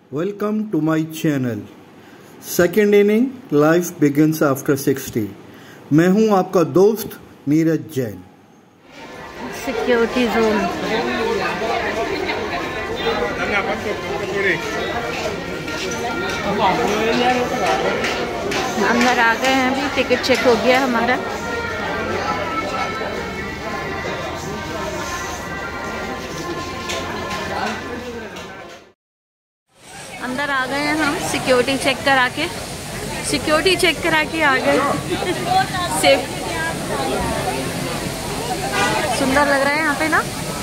Welcome to my channel. Second innings life begins after 60। मैं हूं आपका दोस्त नीरज जैन। सिक्योरिटी जोन अंदर आ गए हैं। अभी टिकट चेक हो गया हमारा। अंदर आ गए हैं हम सिक्योरिटी चेक करा के आ गए। सेफ सुंदर लग रहा है यहाँ पे ना।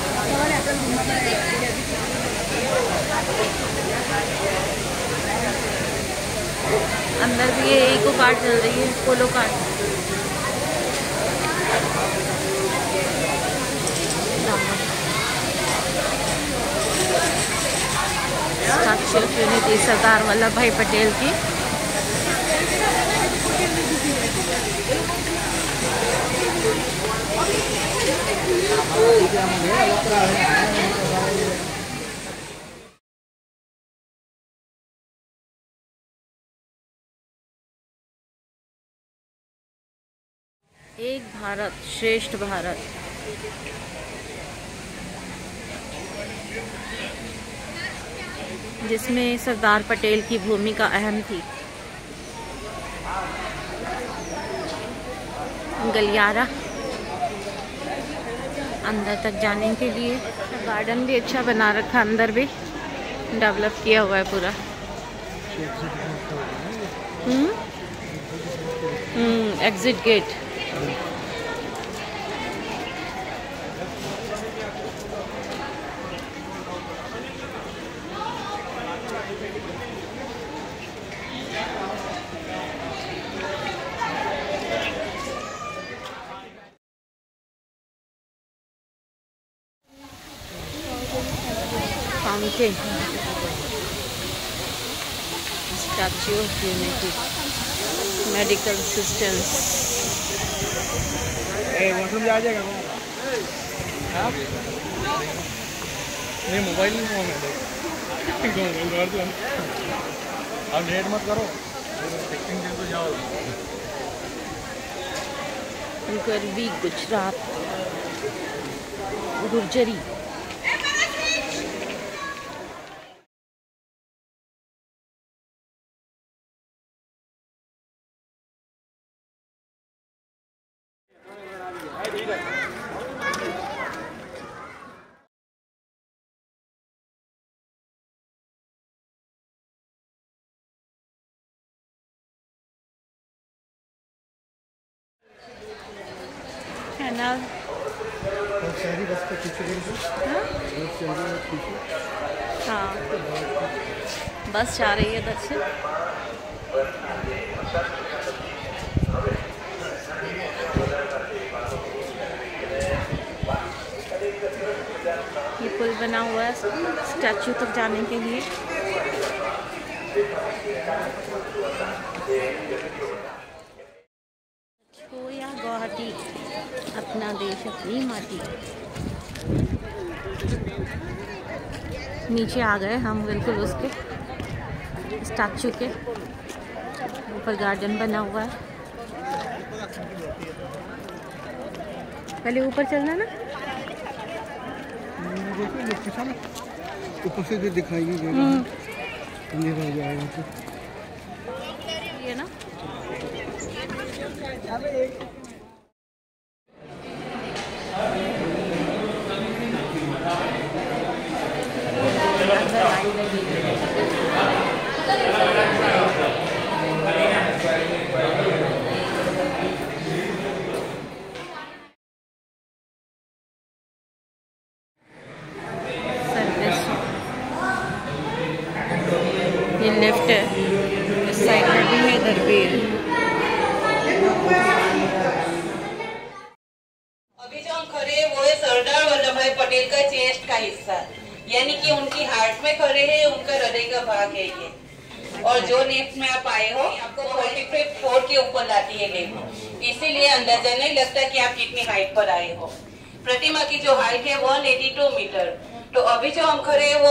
अंदर भी ये इको कार्ड चल रही है, polo card. Statue of unity Sardar Vallabhbhai Patel की। एक भारत श्रेष्ठ भारत। जिसमें सरदार पटेल की भूमिका अहम थी। गलियारा अंदर तक जाने के लिए। गार्डन भी अच्छा बना रखा, अंदर भी डेवलप किया हुआ है पूरा। Exit gate. Fountain, statue of unity, medical assistance. Washroom आ जाएगा नहीं, मोबाइल नहीं फोन है। अब लेट मत करो, तो जाओ। गरबी गुजरात, गुर्जरी। हाँ, बस जा रही है इधर से। ये पुल बना हुआ है स्टैच्यू तक जाने के लिए। या गुवाहाटी, अपना देश अपनी माटी। नीचे आ गए हम बिल्कुल उसके स्टैच्यू के ऊपर। गार्डन बना हुआ है। पहले ऊपर चलना ना, ऊपर से जो दिखाई जाएगा ये ना। ये लेफ्ट है, इस साइड में भी है, इधर भी है। अभी जो हम खड़े हैं वो है सरदार वल्लभ भाई पटेल का चेस्ट का हिस्सा, यानी कि उनकी हार्ट में खड़े हैं, उनका हृदय का भाग है ये। और जो लेफ्ट में आप आए हो, आपको 45 फ्लोर के ऊपर लाती है लिफ्ट, इसीलिए अंदाजा नहीं लगता कि आप कितनी हाइट पर आए हो। प्रतिमा की जो हाइट है 182 मीटर। तो अभी जो हम खड़े हैं वो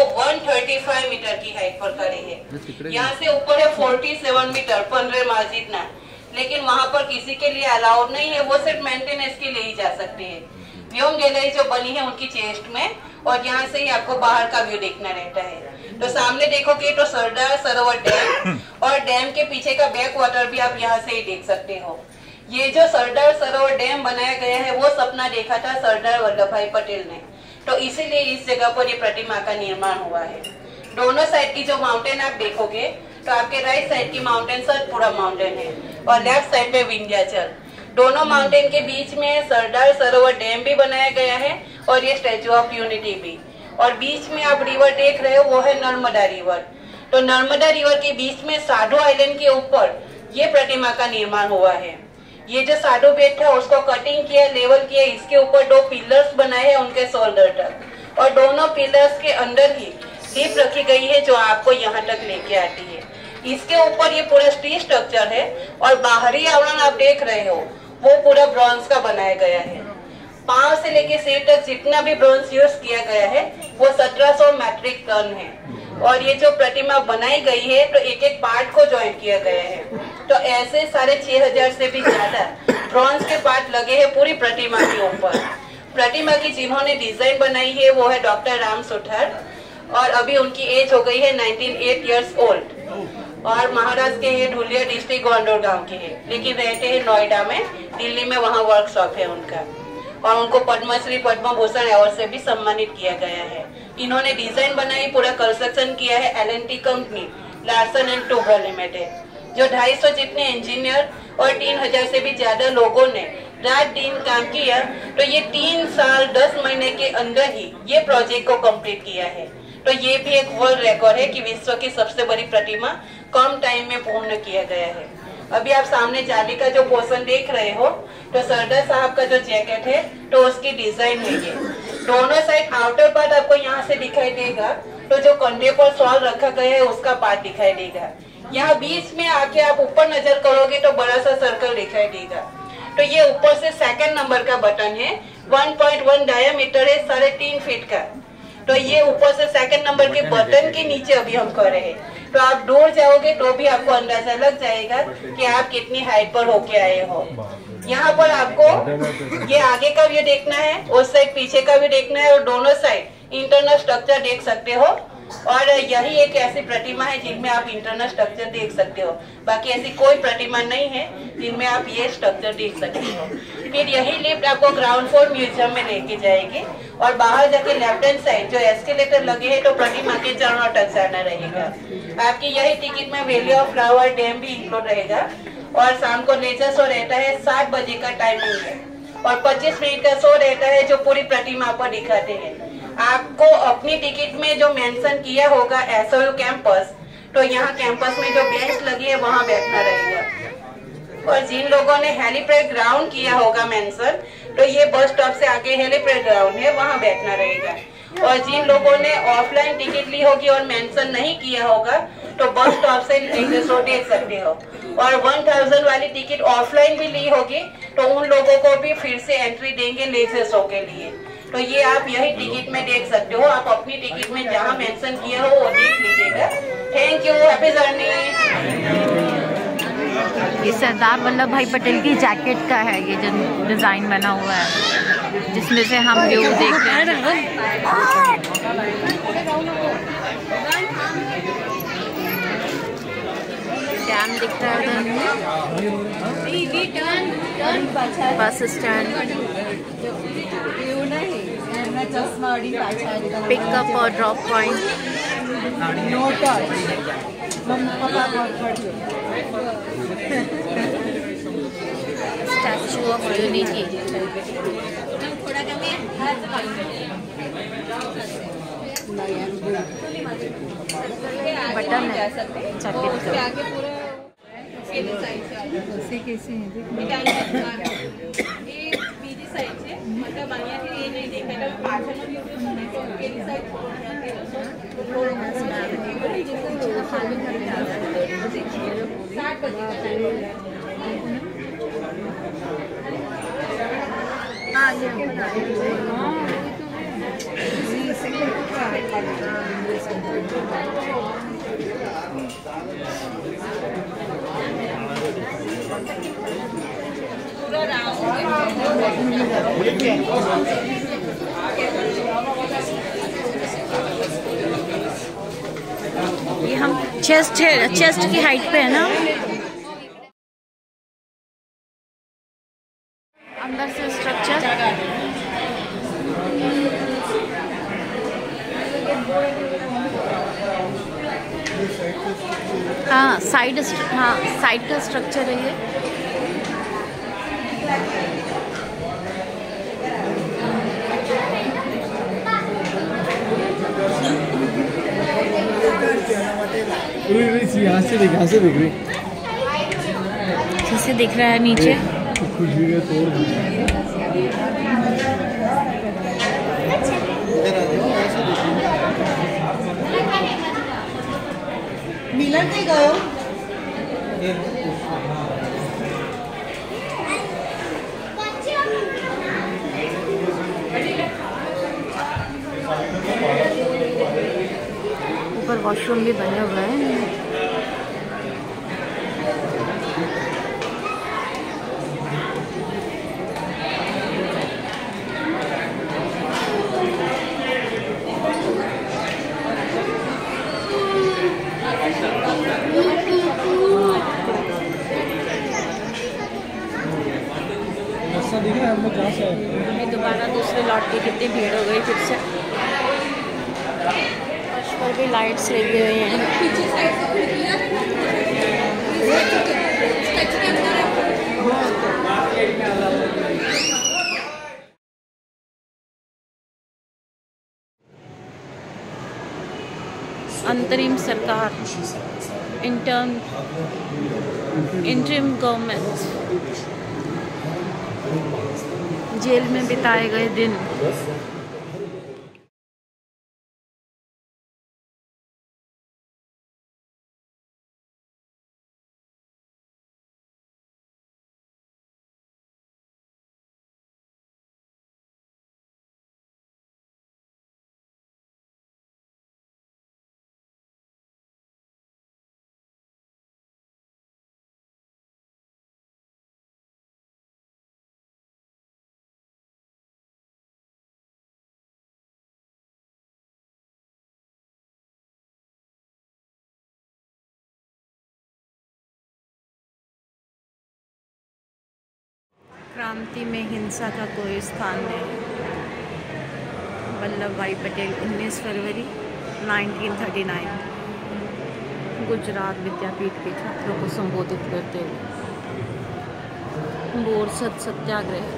135 मीटर की हाइट पर खड़े हैं। यहाँ से ऊपर है 47 मीटर 15 माल जितना, लेकिन वहाँ पर किसी के लिए अलाउड नहीं है, वो सिर्फ मेंटेनेंस के लिए ही जा सकते हैं। व्योम गैलरी जो बनी है उनकी चेस्ट में, और यहाँ से ही आपको बाहर का व्यू देखना रहता है। तो सामने देखोगे तो सरदार सरोवर डैम और डैम के पीछे का बैक वाटर भी आप यहाँ से ही देख सकते हो। ये जो सरदार सरोवर डैम बनाया गया है वो सपना देखा था सरदार वल्लभ भाई पटेल ने, तो इसीलिए इस जगह पर ये प्रतिमा का निर्माण हुआ है। दोनों साइड की जो माउंटेन आप देखोगे तो आपके राइट साइड की माउंटेन सतपुड़ा माउंटेन है और लेफ्ट साइड में विंध्याचल। दोनों माउंटेन के बीच में सरदार सरोवर डैम भी बनाया गया है और ये स्टैचू ऑफ यूनिटी भी, और बीच में आप रिवर देख रहे हो वो है नर्मदा रिवर। तो नर्मदा रिवर के बीच में साधु आइलैंड के ऊपर ये प्रतिमा का निर्माण हुआ है। ये जो साधु बेट था उसको कटिंग किया, लेवल किया, इसके ऊपर 2 पिलर्स बनाए हैं उनके शोल्डर तक, और दोनों पिलर्स के अंदर ही डीप रखी गई है जो आपको यहाँ तक लेके आती है। इसके ऊपर ये पूरा स्टील स्ट्रक्चर है और बाहरी आवरण आप देख रहे हो वो पूरा ब्रॉन्ज का बनाया गया है। पांव से लेके सिर तक जितना भी ब्रॉन्ज यूज किया गया है वो 1700 मैट्रिक टन है, और ये जो प्रतिमा बनाई गई है तो एक एक पार्ट को ज्वाइन किया गया है। तो ऐसे 6500 से भी ज्यादा ब्रॉन्ज के पार्ट लगे हैं पूरी प्रतिमा के ऊपर। प्रतिमा की जिन्होंने डिजाइन बनाई है वो है डॉक्टर राम सुथार, और अभी उनकी एज हो गई है 98 इयर्स ओल्ड, और महाराष्ट्र के हैं, ढुलिया डिस्ट्रिक्ट गोंडोर गांव के हैं, लेकिन रहते हैं नोएडा में, दिल्ली में, वहाँ वर्कशॉप है उनका, और उनको पद्मश्री पद्म भूषण अवार्ड से भी सम्मानित किया गया है। इन्होंने डिजाइन बनाई, पूरा कंस्ट्रक्शन किया है L&T company, Larsen and Toubro limited, जो 250 जितने इंजीनियर और 3000 से भी ज्यादा लोगों ने रात दिन काम किया। तो ये 3 साल 10 महीने के अंदर ही ये प्रोजेक्ट को कंप्लीट किया है। तो ये भी एक वर्ल्ड रिकॉर्ड है कि विश्व की सबसे बड़ी प्रतिमा कम टाइम में पूर्ण किया गया है। अभी आप सामने जाली का जो पोर्शन देख रहे हो तो सरदार साहब का जो जैकेट है तो उसकी डिजाइन है ये। दोनों साइड आउटर पार्ट आपको यहाँ से दिखाई देगा, तो जो कंधे पर शॉल रखा गया है उसका पार्ट दिखाई देगा। यहाँ बीच में आके आप ऊपर नजर करोगे तो बड़ा सा सर्कल दिखाई देगा। तो ये ऊपर से 2nd नंबर का बटन है, 1.1 डायमीटर है, 3.5 फीट का। तो ये ऊपर से 2nd नंबर के बटन के नीचे अभी हम कर रहे हैं। तो आप दूर जाओगे तो भी आपको अंदाजा लग जाएगा कि आप कितनी हाइट पर होके आए हो। यहाँ पर आपको ये आगे का व्यू देखना है, उस साइड पीछे का व्यू देखना है, और दोनों साइड इंटरनल स्ट्रक्चर देख सकते हो। और यही एक ऐसी प्रतिमा है जिनमें आप इंटरनल स्ट्रक्चर देख सकते हो, बाकी ऐसी कोई प्रतिमा नहीं है जिनमें आप ये स्ट्रक्चर देख सकते हो। फिर यही लिफ्ट आपको ग्राउंड फ्लोर म्यूजियम में लेके जाएगी, और बाहर जाके लेफ्ट हैंड साइड जो एस्केलेटर लगे हैं तो प्रतिमा के चरणों तक जाना रहेगा। आपकी यही टिकट में वैली ऑफ फ्लावर डैम भी इंक्लूड रहेगा, और शाम को लेजर शो रहता है, 7 बजे का टाइमिंग है, और 25 मिनट का शो रहता है जो पूरी प्रतिमा पर दिखाते हैं। आपको अपनी टिकट में जो मेंशन किया होगा SOU कैंपस, तो यहाँ कैंपस में जो बेंच लगी है वहाँ बैठना रहेगा। और जिन लोगों ने हेलीपैड ग्राउंड किया होगा मेंशन, तो ये बस स्टॉप से आगे हेलीपैड ग्राउंड है, वहाँ बैठना रहेगा। और जिन लोगों ने ऑफलाइन टिकट ली होगी और मेंशन नहीं किया होगा तो बस स्टॉप से लेजर शो देख सकते हो। और 1000 वाली टिकट ऑफलाइन भी ली होगी तो उन लोगों को भी फिर से एंट्री देंगे लेजर शो के लिए। तो ये आप यही टिकट में देख सकते हो, आप अपनी टिकट में जहाँ मेंशन किया हो वो देख लीजिएगा। Thank you, happy journey. ये सरदार वल्लभ भाई पटेल की जैकेट का है, ये जो डिजाइन बना हुआ है जिसमें से हम व्यू देखते हैं। डैम दिख रहा है, बस स्टैंड, पिकअप और drop point, statue of unity, button है ये हम चेस्ट की हाइट पे है ना। अंदर से स्ट्रक्चर, हाँ साइड का स्ट्रक्चर है ये। यहाँ से दिख रही जैसे दिख रहा है नीचे। मिलन नहीं गयो। ऊपर वॉशरूम भी बने हुए हैं। दोबारा दूसरे लॉट की कितनी भीड़ हो गई फिर से। फर्श पर भी लाइट्स लगी हुई हैं। अंतरिम सरकार, इंटरिम गवर्नमेंट, जेल में बिताए गए दिन। क्रांति में हिंसा का कोई स्थान नहीं। वल्लभ भाई पटेल 19 फरवरी 1939 गुजरात विद्यापीठ के छात्रों को संबोधित करते हुए। बोरसद सत्याग्रह।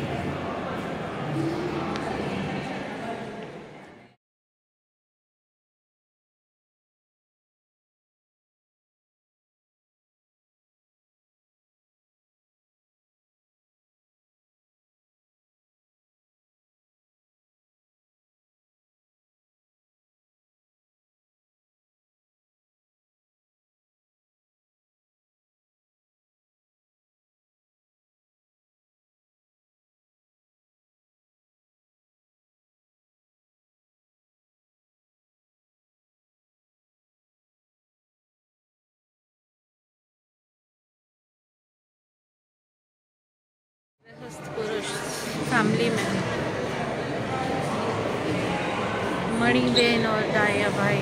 पुरुष फैमिली में मणि बहन और डाया भाई।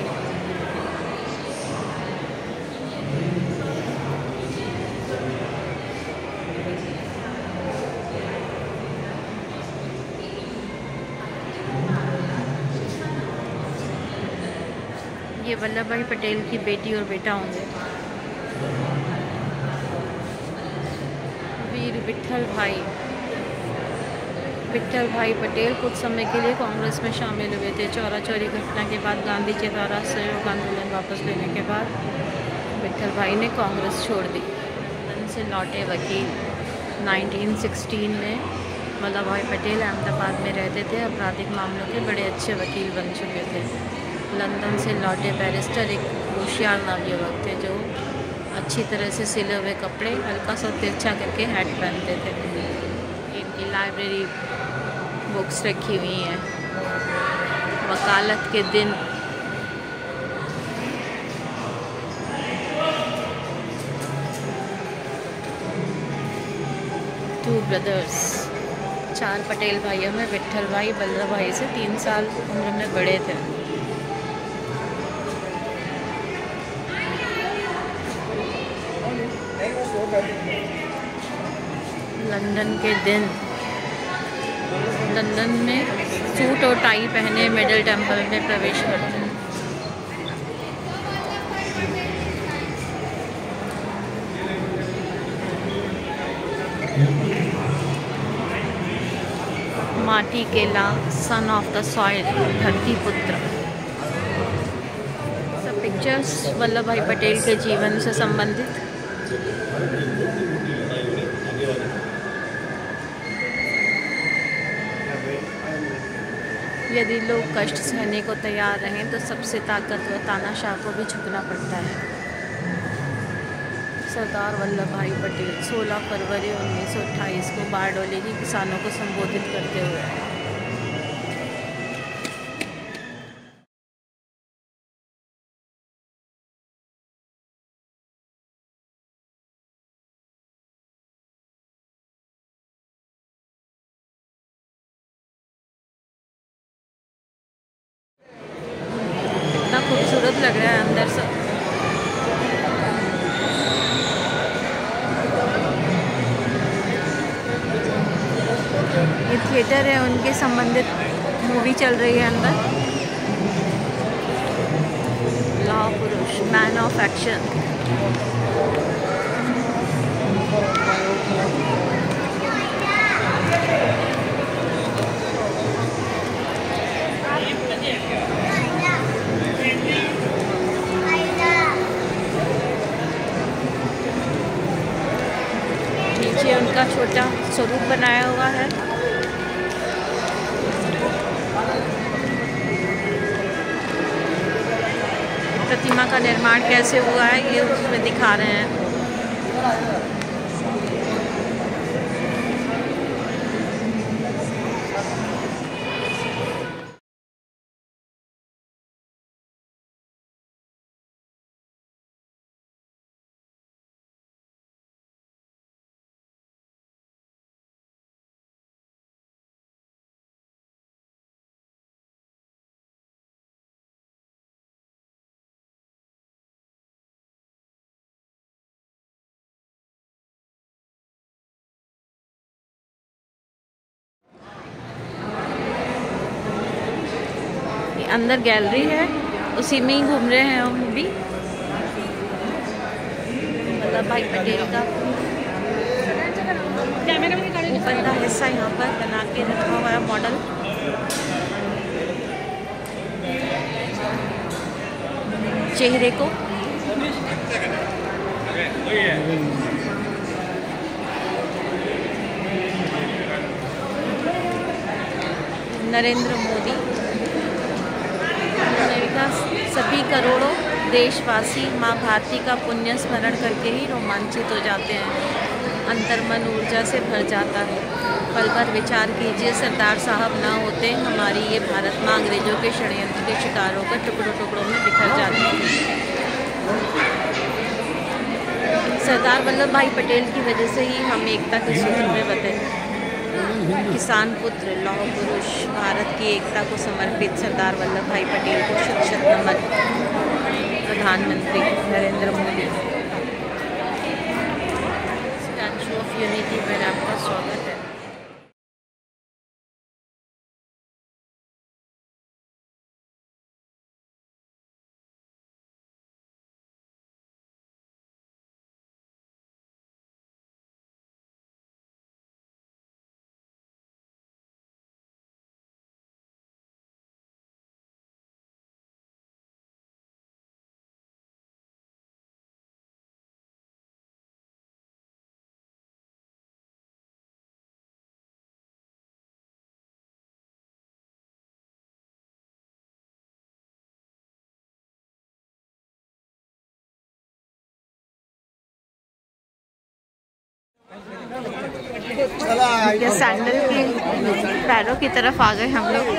ये वल्लभ भाई पटेल की बेटी और बेटा होंगे। वीर विट्ठल भाई पटेल कुछ समय के लिए कांग्रेस में शामिल हुए थे। चौरा चौरी घटना के बाद गांधी जी द्वारा सहयोग आंदोलन वापस लेने के बाद विट्ठल भाई ने कांग्रेस छोड़ दी। लंदन से लौटे वकील 1916 में वल्लभ भाई पटेल अहमदाबाद में रहते थे। आपराधिक मामलों के बड़े अच्छे वकील बन चुके थे। लंदन से लौटे बैरिस्टर एक होशियार नवयुवक थे जो अच्छी तरह से सिले हुए कपड़े हल्का सा तिरछा करके हैट पहनते थे। इनकी लाइब्रेरी बुक्स रखी हुई हैं। वकालत के दिन ब्रदर्स। 4 पटेल भाइयों में विट्ठल भाई बलराम भाई से 3 साल उम्र में बड़े थे। लंदन के दिन लंदन में सूट और टाई पहने मिडिल टेम्पल में प्रवेश करते हैं। माटी के लाल, सन ऑफ द सॉइल, धरती पुत्र। सब पिक्चर्स वल्लभ भाई पटेल के जीवन से संबंधित। यदि लोग कष्ट सहने को तैयार रहें तो सबसे ताकतवर तानाशाह को भी झुकना पड़ता है। सरदार वल्लभ भाई पटेल 16 फरवरी 1928 को बारडोली के किसानों को संबोधित करते हुए। कितना खूबसूरत लग रहा है अंदर से। ये थिएटर है, उनके संबंधित मूवी चल रही है अंदर। लौह पुरुष, मैन ऑफ एक्शन। नीचे उनका छोटा स्वरूप बनाया हुआ है। प्रतिमा का निर्माण कैसे हुआ है ये उसमें दिखा रहे हैं। अंदर गैलरी है, उसी में ही घूम रहे हैं हम भी। वल्लभ भाई पटेल का ऊपर का हिस्सा यहाँ पर बना के रखा हुआ है मॉडल। चेहरे को नरेंद्र मोदी। सभी करोड़ों देशवासी माँ भारती का पुण्य स्मरण करके ही रोमांचित हो जाते हैं। अंतर्मन ऊर्जा से भर जाता है। पल भर विचार कीजिए, सरदार साहब ना होते हमारी ये भारत माँ अंग्रेजों के षड्यंत्र के शिकार होकर टुकड़ों टुकड़ों में बिखर जाती है। सरदार वल्लभ भाई पटेल की वजह से ही हम एकता के सूत्र में बंधे। किसान पुत्र, लौह पुरुष, भारत की एकता को समर्पित सरदार वल्लभ भाई पटेल को शत-शत नमन। प्रधानमंत्री Narendra Modi. Statue of unity पर आपका स्वागत है। ये सैंडल की पैरों की तरफ आ गए हम लोग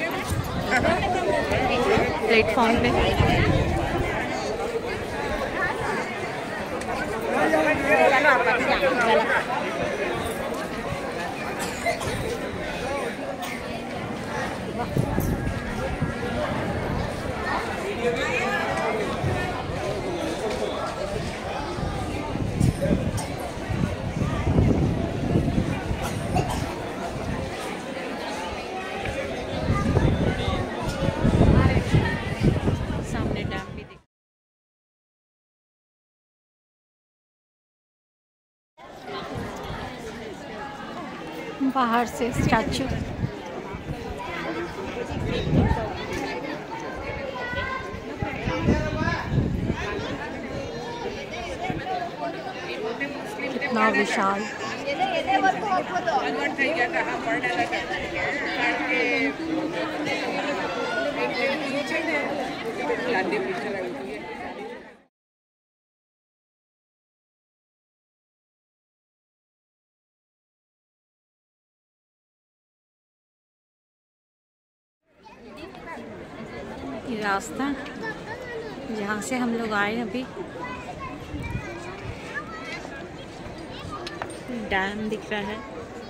प्लेटफॉर्म पे। बाहर से स्टैचू। कितना विशाल। ये रास्ता जहाँ से हम लोग आए अभी, डैम दिख रहा है।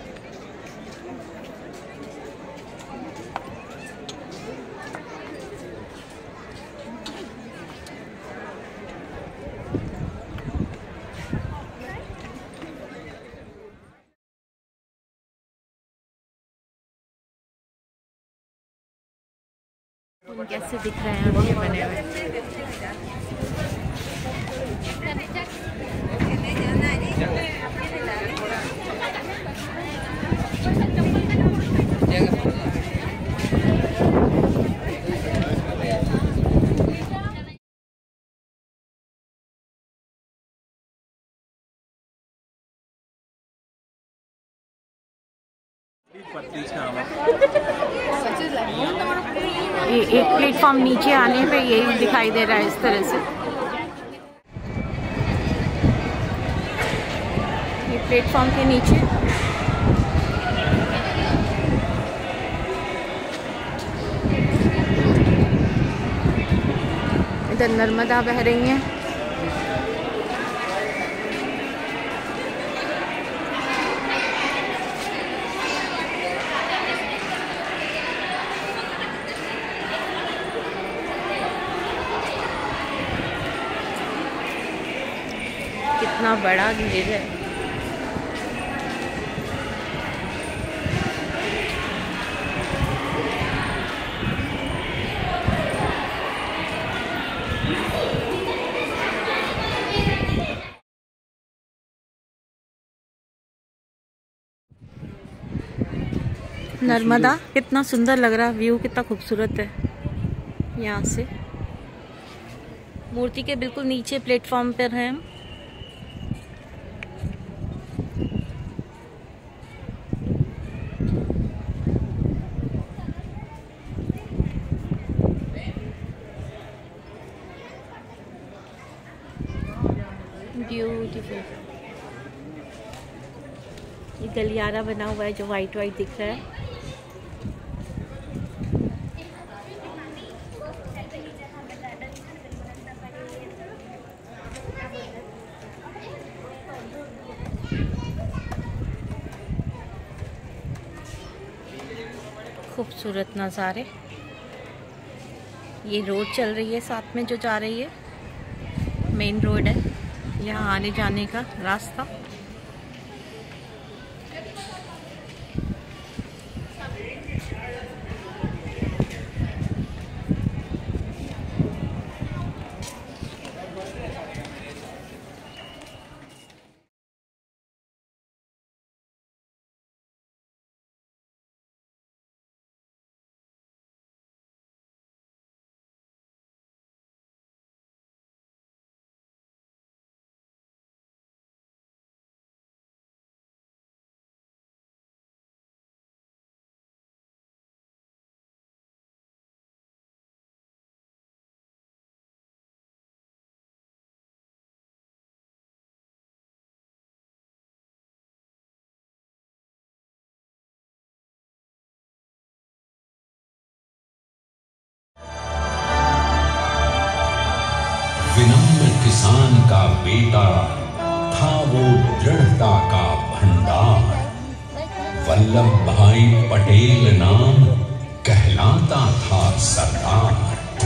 कैसे दिख रहे हैं ये बने हुए। ये एक प्लेटफॉर्म नीचे आने पे यही दिखाई दे रहा है इस तरह से। ये प्लेटफॉर्म के नीचे इधर नर्मदा बह रही है। कितना बड़ा घेर है। नर्मदा कितना सुंदर लग रहा है, व्यू कितना खूबसूरत है। यहाँ से मूर्ति के बिल्कुल नीचे प्लेटफॉर्म पर हैं हम। ब्यूटीफुल। ये गलियारा बना हुआ है जो वाइट वाइट दिख रहा है। खूबसूरत नज़ारे। ये रोड चल रही है साथ में जो जा रही है, मेन रोड है, यहाँ आने जाने का रास्ता। विनम्र किसान का बेटा था वो दृढ़ता का भंडार। वल्लभ भाई पटेल नाम कहलाता था सरदार।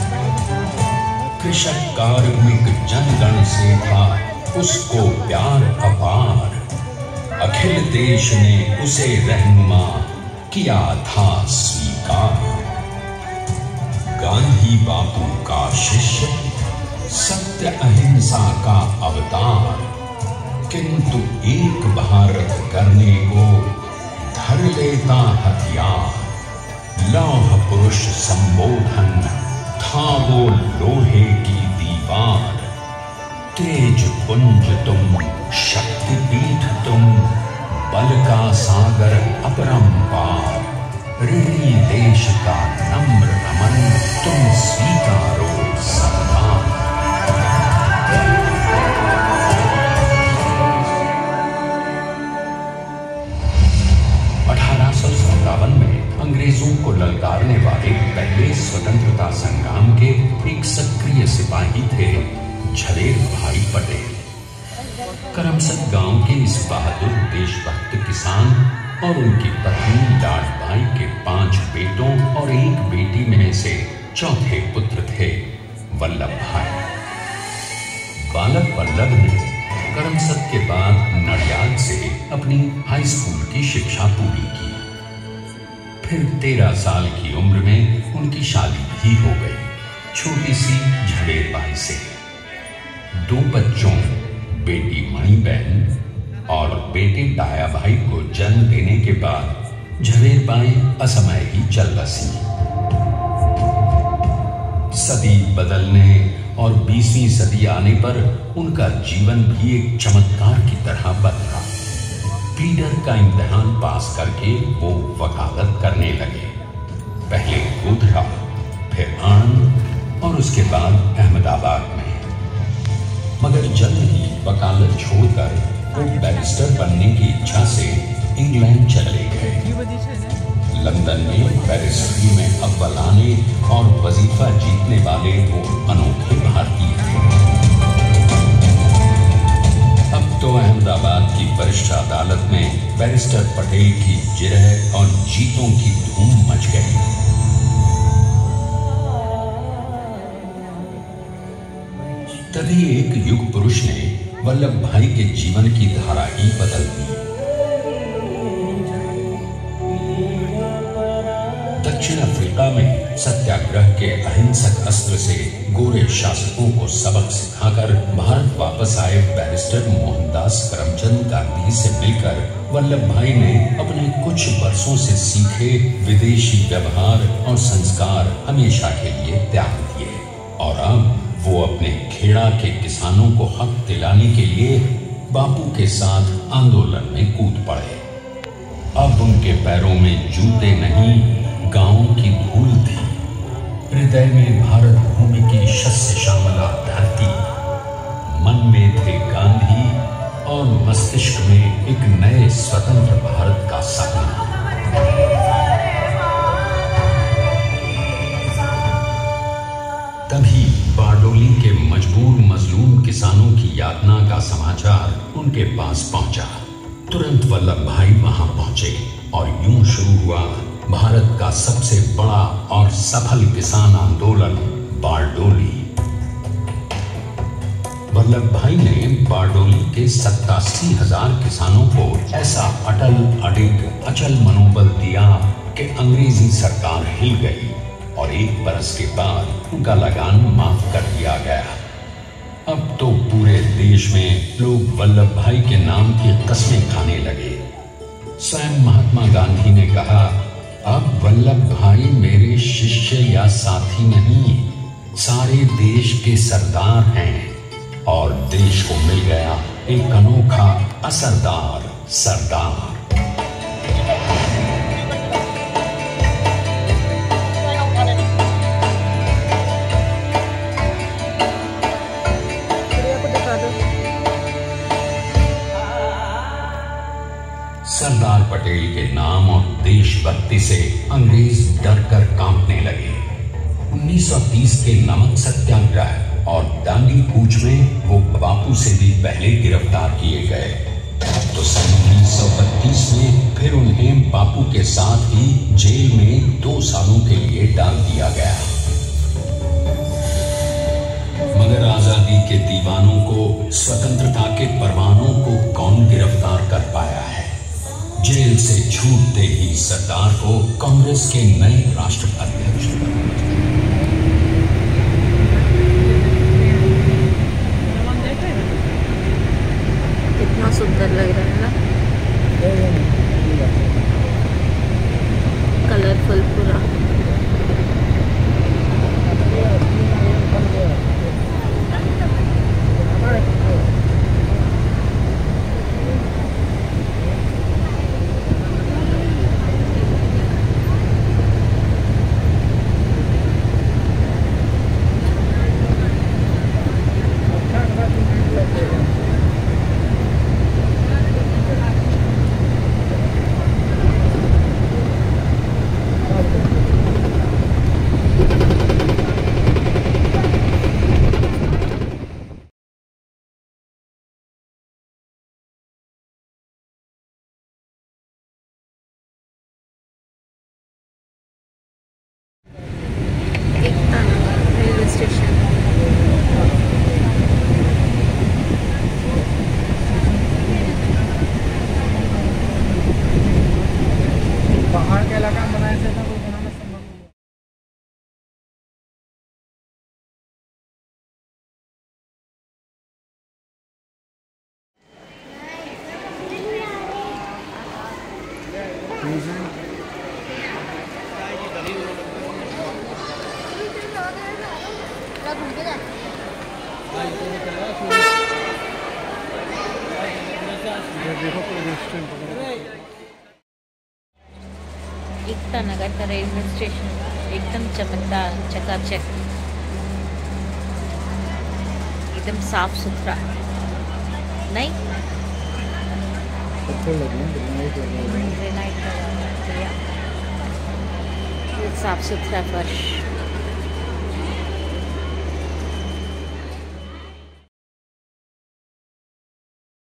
कृषक कार्मिक जनगण से था उसको प्यार अपार। अखिल देश ने उसे रहनुमा किया था स्वीकार। गांधी बापू का शिष्य, सत्य अहिंसा का अवतार, किंतु एक भारत करने को धर लेता हथियार, लौह पुरुष संबोधन था वो लोहे की दीवार। तेज पुंज तुम, शक्तिपीठ तुम, बल का सागर अपरंपार। ऋणी देश का नम्र नमन, तुम स्वीकारो सम्मान। 1857 में अंग्रेजों को ललकारने वाले पहले स्वतंत्रता संग्राम के एक सक्रिय सिपाही थे झवेर भाई पटेल। करमसद गांव के इस बहादुर देशभक्त किसान और उनकी पत्नी लाडबाई के 5 बेटों और 1 बेटी में से चौथे पुत्र थे वल्लभ भाई। बालक वल्लभ ने करमसद के बाद नडियाद से अपनी हाई स्कूल की शिक्षा पूरी की। फिर 13 साल की उम्र में उनकी शादी भी हो गई छोटी सी झवेर बाई से। 2 बच्चों, बेटी मणिबहन और बेटे डाया भाई को जन्म देने के बाद झवेर बाई असमय ही चल बसी। सदी बदलने और 20वीं सदी आने पर उनका जीवन भी एक चमत्कार की तरह बदला। प्लीडर का इम्तिहान पास करके वो वकालत करने लगे, पहले गोधरा, फिर आणंद और उसके बाद अहमदाबाद में। मगर जल्द ही वकालत छोड़कर वो बैरिस्टर बनने की इच्छा से इंग्लैंड चले गए। लंदन में बैरिस्टरी में अव्वल आने और वजीफा जीतने वाले वो अनोखे भारतीय थे। अब तो अहमदाबाद की वरिष्ठ अदालत में बैरिस्टर पटेल की जिरह और जीतों की धूम मच गई। तभी एक युग पुरुष ने वल्लभ भाई के जीवन की धारा ही बदल दी। दक्षिण अफ्रीका में सत्याग्रह के अहिंसक अस्त्र से गोरे शासकों को सबक सिखाकर भारत वापस आए बैरिस्टर मोहनदास करमचंद गांधी से मिलकर वल्लभ भाई ने अपने कुछ वर्षों से सीखे विदेशी व्यवहार और संस्कार हमेशा के लिए त्याग दिए और अब वो अपने खेड़ा के किसानों को हक दिलाने के लिए बापू के साथ आंदोलन में कूद पड़े। अब उनके पैरों में जूते नहीं, गांवों की धूल थी। हृदय में भारत भूमि की शस्य श्यामला धरती। मन में थे गांधी और मस्तिष्क में एक नए स्वतंत्र भारत का सपना। तभी बारडोली के मजबूर मजलूम किसानों की यातना का समाचार उनके पास पहुंचा। तुरंत वल्लभ भाई वहां पहुंचे और यूं शुरू हुआ भारत का सबसे बड़ा और सफल किसान आंदोलन बारडोली। वल्लभ भाई ने बारडोली के 87,000 किसानों को ऐसा अटल अडिग अचल मनोबल दिया कि अंग्रेजी सरकार हिल गई और 1 बरस के बाद उनका लगान माफ कर दिया गया। अब तो पूरे देश में लोग वल्लभ भाई के नाम की कस्में खाने लगे। स्वयं महात्मा गांधी ने कहा, अब वल्लभ भाई मेरे शिष्य या साथी नहीं, सारे देश के सरदार हैं और देश को मिल गया एक अनोखा असरदार सरदार। सरदार पटेल के नाम और देशभक्ति से अंग्रेज डर कर कांपने लगे। 1930 के नमक सत्याग्रह और दांडी कूच में वो बापू से भी पहले गिरफ्तार किए गए। तो सन 1932 में फिर उन्हें बापू के साथ ही जेल में 2 सालों के लिए डाल दिया गया। मगर आजादी के दीवानों को, स्वतंत्रता के परवानों को कौन गिरफ्तार कर पाया है? जेल से छूटते ही सरदार को कांग्रेस के नए राष्ट्राध्यक्ष कितना सुंदर लग रहा है ना। एकता नगर का रेलवे स्टेशन एकदम चमकदार, चकाचक, एकदम साफ सुथरा, नहीं ग्रेनाइट का साफ सुथरा फर्श।